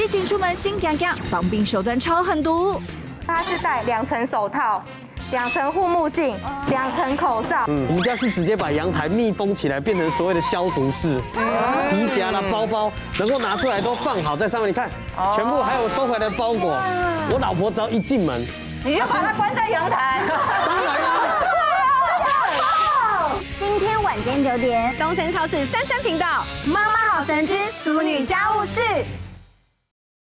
一进出门心痒痒，防病手段超狠毒。 它是戴2层手套、2层护目镜、2层口罩。 我们家是直接把阳台密封起来，变成所谓的消毒室，皮夹啦、包包能够拿出来都放好在上面。你看，全部还有收回来的包裹。我老婆只要一进门， 你就把它关在阳台。 当然啦。 今天晚间9点，东森超市33频道《妈妈好神之俗女家务事》。